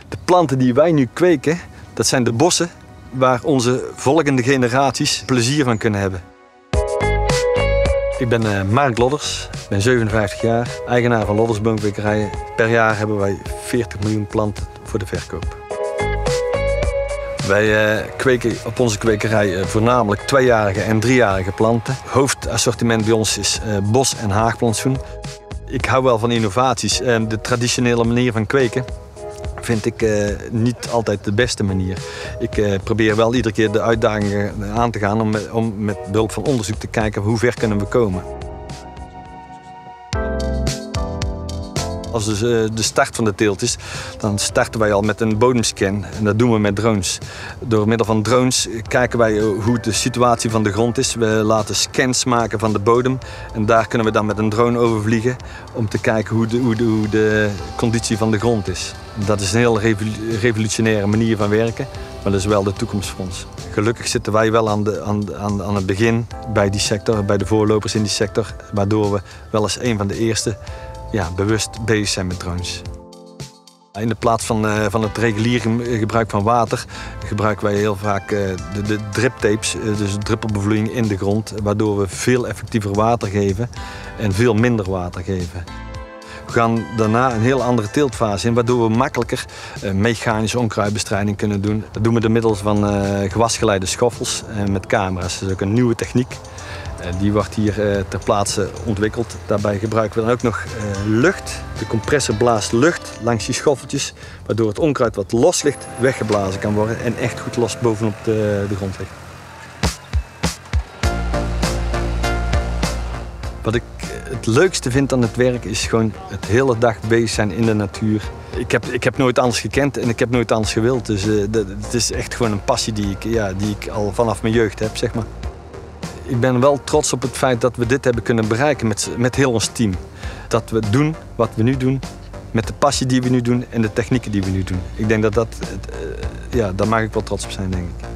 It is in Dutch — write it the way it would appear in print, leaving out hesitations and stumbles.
De planten die wij nu kweken, dat zijn de bossen waar onze volgende generaties plezier van kunnen hebben. Ik ben Mark Lodders, ik ben 57 jaar, eigenaar van Lodders Boomkwekerijen. Per jaar hebben wij 40 miljoen planten voor de verkoop. Wij kweken op onze kwekerij voornamelijk 2-jarige en 3-jarige planten. Hoofdassortiment bij ons is bos- en haagplantsoen. Ik hou wel van innovaties. De traditionele manier van kweken vind ik niet altijd de beste manier. Ik probeer wel iedere keer de uitdagingen aan te gaan om met behulp van onderzoek te kijken hoe ver kunnen we komen. Als dus de start van de teelt is, dan starten wij al met een bodemscan en dat doen we met drones. Door middel van drones kijken wij hoe de situatie van de grond is. We laten scans maken van de bodem en daar kunnen we dan met een drone over vliegen om te kijken hoe de conditie van de grond is. Dat is een heel revolutionaire manier van werken, maar dat is wel de toekomst voor ons. Gelukkig zitten wij wel aan het begin bij die sector, bij de voorlopers in die sector, waardoor we wel eens een van de eerste bewust bezig zijn met drones. In de plaats van het reguliere gebruik van water gebruiken wij heel vaak de driptapes, dus druppelbevloeiing in de grond, waardoor we veel effectiever water geven en veel minder water geven. We gaan daarna een heel andere teeltfase in, waardoor we makkelijker mechanische onkruidbestrijding kunnen doen. Dat doen we door middel van gewasgeleide schoffels met camera's. Dat is ook een nieuwe techniek. Die wordt hier ter plaatse ontwikkeld. Daarbij gebruiken we dan ook nog lucht. De compressor blaast lucht langs die schoffeltjes, waardoor het onkruid wat los ligt weggeblazen kan worden en echt goed los bovenop de grond ligt. Wat ik het leukste vind aan het werk is gewoon het hele dag bezig zijn in de natuur. Ik heb nooit anders gekend en ik heb nooit anders gewild. Dus het is echt gewoon een passie die ik al vanaf mijn jeugd heb, zeg maar. Ik ben wel trots op het feit dat we dit hebben kunnen bereiken met heel ons team. Dat we doen wat we nu doen, met de passie die we nu doen en de technieken die we nu doen. Ik denk daar mag ik wel trots op zijn, denk ik.